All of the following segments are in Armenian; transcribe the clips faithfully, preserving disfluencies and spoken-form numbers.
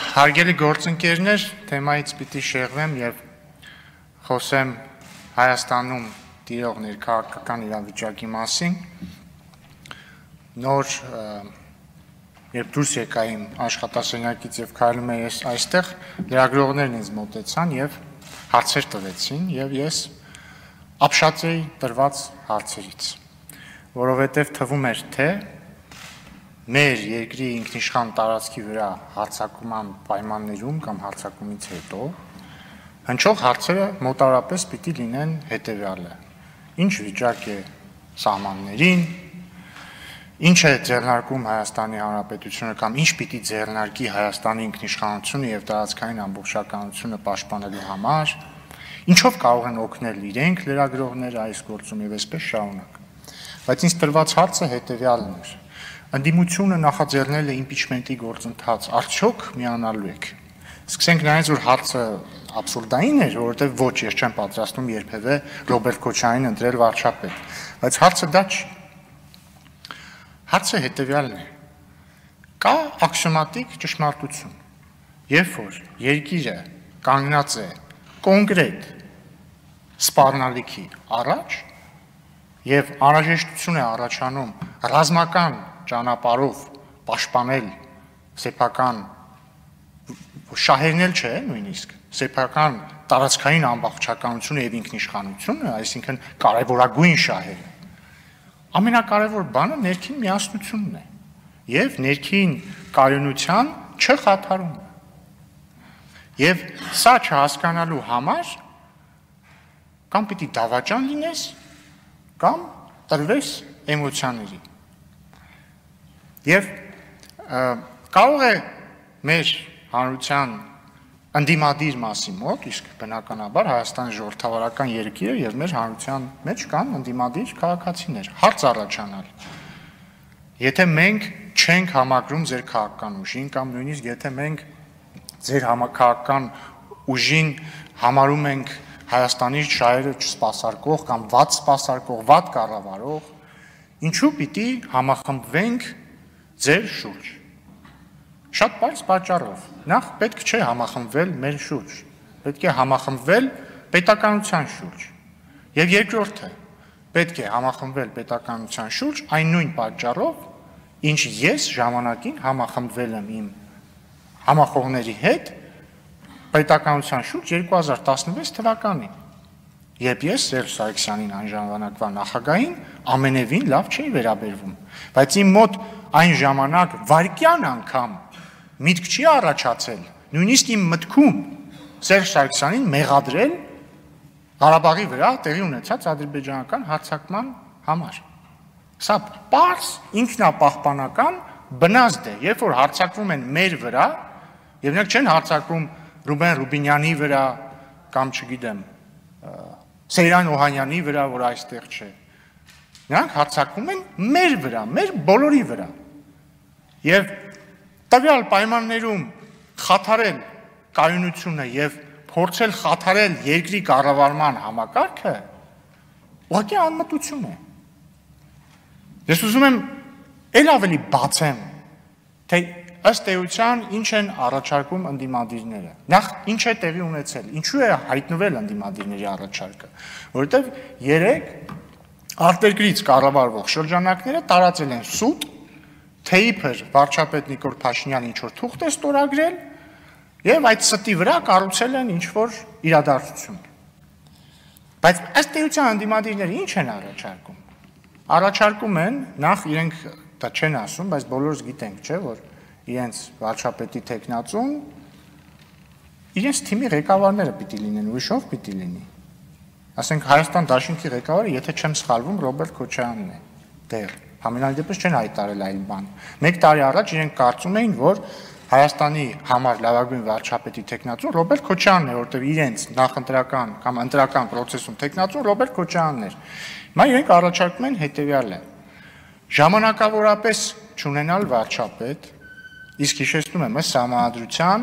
Հարգելի գործընկերներ, թեմայից պիտի շեղվեմ եւ խոսեմ Հայաստանում տիրող ներքաղաքական իրավիճակի մասին։ Նոր երբ դուրս եկա իմ աշխատասենյակից եւ քայլում էի այստեղ, լրագրողներն ինձ մոտեցան եւ հարցեր տվեցին եւ ես ապշած էի տրված հարցերից, որովհետեւ թվում էր թե մեր երկրի ինքնիշխան տարածքի վրա հարձակման պայմաններում կամ հարձակումից հետո հնչող հարցերը մոտավորապես պիտի լինեն հետևյալը. ինչ վիճակ է սահմաններին, ինչ է ձեռնարկում Հայաստանի Հանրապետությունը կամ ինչ պիտի ձեռնարկի Հայաստանի ինքնիշխանությունը եւ տարածքային ամբողջականությունը պաշտպանելու համար, ինչով կարող են օգնել իրենք լրագրողները այս գործում եւ այսպես շարունակ։ Բայց ինձ տրված հարցը հետևյալն էր. Ընդդիմությունը նախաձեռնել է իմպիչմենտի գործընթաց, արդյոք միանալու եք։ Սկսենք նայած, որ հարցը աբսուրդային էր, որովհետև ոչ, ես չեմ պատրաստում երբևէ Ռոբերտ Քոչարյանին ընտրել վարչապետ, բայց հարցը դա չի։ Հարցը հետևյալն է. կա աքսիոմատիկ ճշմարտություն, երբ որ երկիրը կանգնած է կոնկրետ սպառնալիքի առաջ եւ անհրաժեշտություն է առաջանում ռազմական ճանապարհով պաշտպանել սեփական շահերն էլ չէ, նույնիսկ սեփական տարածքային ամբողջականությունը եւ ինքնիշխանությունը, այսինքն կարևորագույն շահերը։ Ամենակարևոր բանը ներքին միասնությունն է եւ ներքին կայունության չխաթարումը։ Եվ սա չհասկանալու համար կամ պիտի դավաճան լինես, կամ տրվես էմոցիաների։ Եվ կարող է մեր հանրության ընդդիմադիր մասի մոտ, իսկ բնականաբար Հայաստանի ժողովրդավարական երկիրը եւ մեր հանրության մեջ կան ընդդիմադիր քաղաքացիներ, հարց առաջանալ։ Եթե մենք չենք համակրում ձեր քաղաքական ուժին կամ նույնիսկ եթե մենք ձեր համակարգական ուժին համարում ենք Հայաստանի շահերը չսպասարկող կամ վատ սպասարկող, վատ կառավարող, ինչու պիտի համախմբվենք ձեր շուրջ։ Շատ պարզ պատճառով։ Նախ պետք չէ համախմբվել մեր շուրջ, պետք է համախմբվել պետականության շուրջ։ Եվ երկրորդը, պետք է համախմբվել պետականության շուրջ այն նույն պատճառով, ինչ ես ժամանակին համախմբվել եմ իմ համախոհների հետ պետականության շուրջ երկու հազար տասնվեց թվականին, երբ ես Սերժ Սարգսյանին այն ժամանակվա նախագահին ամենևին լավ չէի վերաբերվում, բայց իմ մոտ այն ժամանակ վարկյան անգամ միտք չի առաջացել, նույնիսկ իմ մտքում Սերժ Սարգսյանին մեղադրել Ղարաբաղի վրա տեղի ունեցած ադրբեջանական հարձակման համար։ Սա պարզ ինքնապահպանական բնազդ է, երբ որ հարձակվում են մեր վրա, եւ նրանք չեն հարձակվում Ռուբեն Ռուբինյանի վրա կամ չգիտեմ Սեյրան Օհանյանի վրա, որ այստեղ չէ։ Նրանք հարձակվում են մեր վրա, մեր բոլորի վրա։ Եվ տվյալ պայմաններում խաթարել կայունությունը եւ փորձել խաթարել երկրի կառավարման համակարգը ուղղակի անմտություն է։ Ես ուզում եմ ել ավելի բացեմ, թե ըստ էության ինչ են առաջարկում ընդդիմադիրները։ Նախ ինչ է տեղի ունեցել, ինչու է հայտնվել ընդդիմադիրների առաջարկը, որովհետև երեք արտերկրից կառավարվող շրջանակները տարածել են սուտ, թե իբր վարչապետ Նիկոլ Փաշինյանը ինչ որ թուղթ է ստորագրել եւ այդ ստի վրա կառուցել են ինչ որ իրադարձություն։ Բայց ըստ էության ընդդիմադիրները ինչ են առաջարկում։ Առաջարկում են, նախ իրենք դա չեն ասում, բայց բոլորս գիտենք, չէ, որ իրենց վարչապետի տեխնացուն իրենց թիմի ղեկավարները պիտի լինեն, ուրիշով պիտի լինի։ Ասենք Հայաստան Դաշինքի ղեկավարը, եթե չեմ սխալվում, Ռոբերտ Քոչարյանն է դեռ։ Համենայն դեպս չեն հայտարարել այլ բան։ Մեկ տարի առաջ իրենք կարծում էին, որ Հայաստանի համար լավագույն վարչապետի տեխնացուն Ռոբերտ Քոչարյանն է, որտեղ իրենց նախընտրական կամ ընտրական process-ում տեխնացուն Ռոբերտ Քոչարյանն էր։ Հիմա իրենք առաջարկում են հետեւյալը. ժամանակավորապես չունենալ վարչապետ, իսկ հիշեցնում եմ, ըստ սահմանադրության,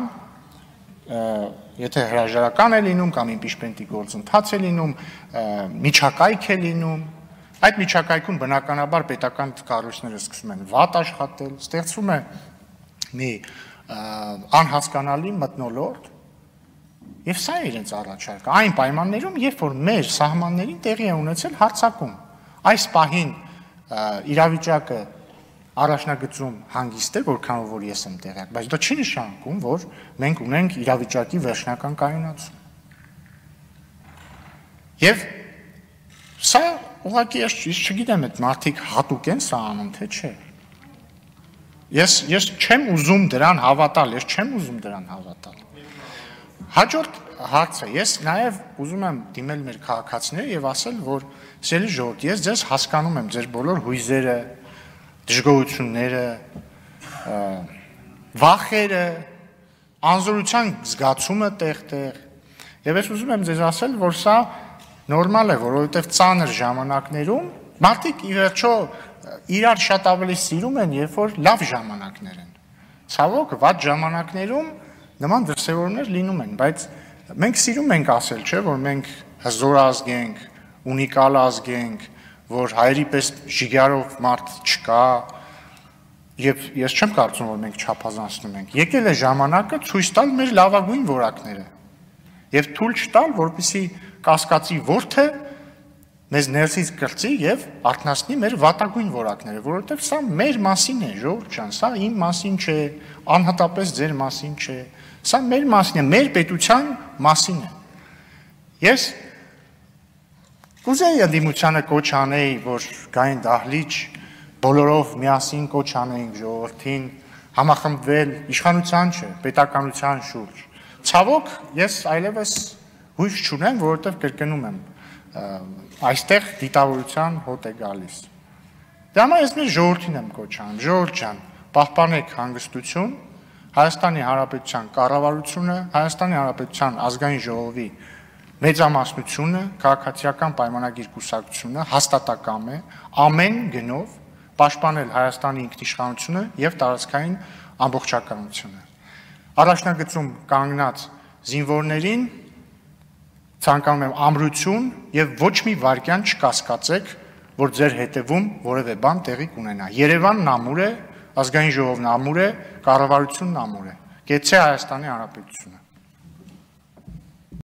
եթե հրաժարական է լինում կամ իմպիչմենտի գործընթաց է լինում, միջակայք է լինում, այդ միջակայքում բնականաբար պետական կառույցները սկսում են վատ աշխատել, ստեղծվում է մի անհասկանալի մթնոլորտ, եւ սա է իրենց առաջարկը, այն պայմաններում, երբ որ մեր սահմաններին տեղի է ունեցել հարձակում, այս պահին իրավիճակը առաջնագծում հանգիստ է, որքան որ ես եմ տեղյակ, բայց դա չի նշանակում, որ մենք ունենք իրավիճակի վերջնական կայունացում։ Եվ սա ուղղակի ես չգիտեմ, այդ մարդիկ հատուկ են սա անում, թե չէ։ Ես ես չեմ ուզում դրան հավատալ, ես չեմ ուզում դրան հավատալ։ Հաջորդ հարցը, ես նաև ուզում եմ դիմել մեր քաղաքացիներին եւ ասել, որ սիրելի ժողովուրդ, ես ձեզ հասկանում եմ, ձեր բոլոր հույզերը, դժգոհությունները, վախերը, անզորության զգացումը տեղ-տեղ։ Եվ ես ուզում եմ ձեզ ասել, որ սա նորմալ է, որովհետև ծանր ժամանակներում մարդիկ ի վերջո իրար շատ ավելի սիրում են, երբ որ լավ ժամանակներ են։ Ցավոք, վատ ժամանակներում նման դրսևորումներ լինում են, բայց մենք սիրում ենք ասել, չէ, որ մենք հզոր ազգ ենք, ունիկալ ազգ ենք, որ հայերի պես ժիգարով մարդ չկա, եւ ես չեմ կարծում, որ մենք չափազանցնում ենք։ Եկել է ժամանակը ցույց տալ մեր լավագույն որակները եւ թույլ չտալ, որպեսզի կասկածի որդը մեզ ներսից կրծի եւ արթնացնի մեր վատագույն որակները, որովհետեւ սա մեր մասին է, ժողովուրդ ջան, սա իմ մասին չէ, անհատապես ձեր մասին չէ, սա մեր մասին է, մեր պետության մասին է։ Ես կուզեի ընդդիմությանը կոչ անեի, որ գային դահլիճ, բոլորով միասին կոչ անեինք ժողովրդին, համախմբվել իշխանության չէ, պետականության շուրջ։ Ցավոք, ես այլևս հույս չունեմ, որովհետև կրկնում եմ, այստեղ դիտավորության հոտ է գալիս։ Դե համար ես մեր ժողովրդին եմ կոչ անում, ժողովուրդ ջան, պահպանեք հանգստություն, Հայաստանի Հանրապետության կառավարությունը, Հայաստանի Հանրապետության ազգային ժողովի մեծամասնությունը, քաղաքացիական պայմանագիր կուսակցությունը հաստատակամ է ամեն գնով պաշտպանել Հայաստանի ինքնիշխանությունը եւ տարածքային ամբողջականությունը։ Առաջնագծում կանգնած զինվորներին ցանկանում եմ ամրություն եւ ոչ մի վարքյան չկասկածեք, որ ձեր հետևում որևէ բան տեղի կունենա։ Երևանն ամուր է, ազգային ժողովն ամուր է, կառավարությունն ամուր է։ Գեցե Հայաստանի Հանրապետությունը։